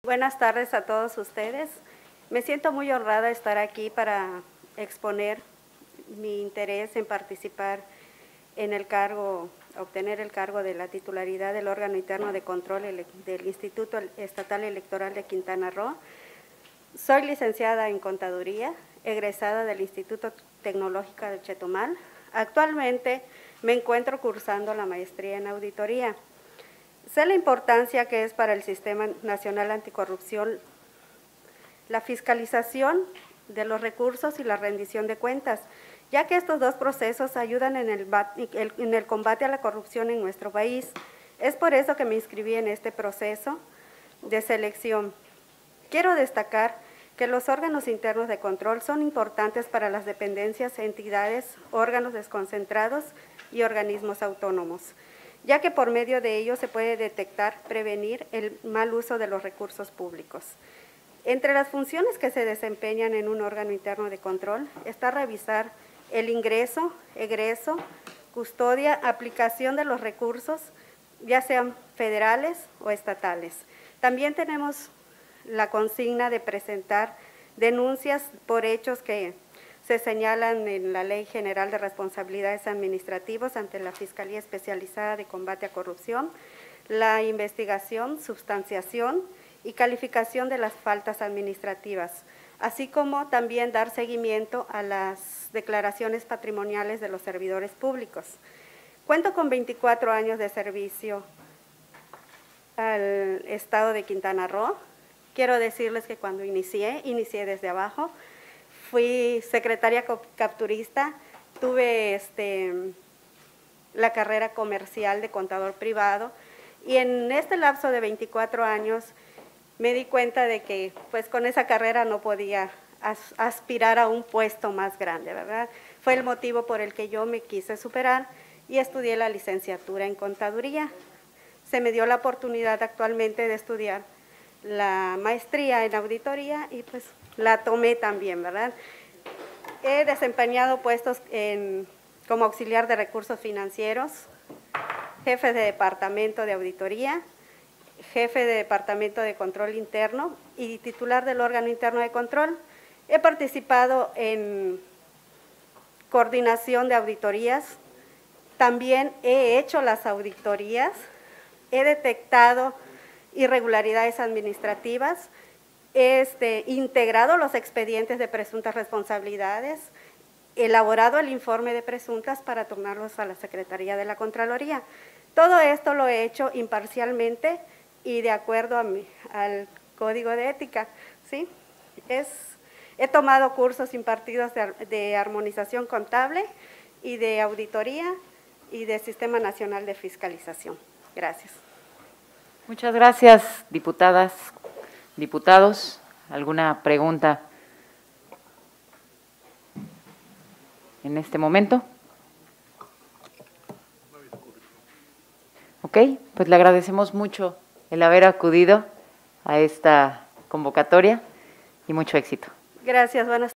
Buenas tardes a todos ustedes. Me siento muy honrada de estar aquí para exponer mi interés en participar en el cargo, obtener el cargo de la titularidad del órgano interno de control del Instituto Estatal Electoral de Quintana Roo. Soy licenciada en Contaduría, egresada del Instituto Tecnológico de Chetumal. Actualmente me encuentro cursando la maestría en auditoría. Sé la importancia que es para el Sistema Nacional Anticorrupción la fiscalización de los recursos y la rendición de cuentas, ya que estos dos procesos ayudan en el combate a la corrupción en nuestro país. Es por eso que me inscribí en este proceso de selección. Quiero destacar que los órganos internos de control son importantes para las dependencias, entidades, órganos desconcentrados y organismos autónomos, ya que por medio de ellos se puede detectar, prevenir el mal uso de los recursos públicos. Entre las funciones que se desempeñan en un órgano interno de control está revisar el ingreso, egreso, custodia, aplicación de los recursos, ya sean federales o estatales. También tenemos la consigna de presentar denuncias por hechos que se señalan en la Ley General de Responsabilidades Administrativas ante la Fiscalía Especializada de Combate a Corrupción, la investigación, substanciación y calificación de las faltas administrativas, así como también dar seguimiento a las declaraciones patrimoniales de los servidores públicos. Cuento con 24 años de servicio al Estado de Quintana Roo. Quiero decirles que cuando inicié desde abajo. Fui secretaria capturista, tuve la carrera comercial de contador privado y en este lapso de 24 años me di cuenta de que pues con esa carrera no podía aspirar a un puesto más grande, ¿verdad? Fue el motivo por el que yo me quise superar y estudié la licenciatura en contaduría. Se me dio la oportunidad actualmente de estudiar la maestría en auditoría y pues la tomé también, ¿verdad? He desempeñado puestos como auxiliar de recursos financieros, jefe de departamento de auditoría, jefe de departamento de control interno y titular del órgano interno de control. He participado en coordinación de auditorías, también he hecho las auditorías, he detectado irregularidades administrativas, he integrado los expedientes de presuntas responsabilidades, elaborado el informe de presuntas para turnarlos a la Secretaría de la Contraloría. Todo esto lo he hecho imparcialmente y de acuerdo al Código de Ética, ¿sí? He tomado cursos impartidos de armonización contable y de auditoría y de Sistema Nacional de Fiscalización. Gracias. Muchas gracias, diputadas, diputados. ¿Alguna pregunta en este momento? Ok, pues le agradecemos mucho el haber acudido a esta convocatoria y mucho éxito. Gracias, buenas tardes.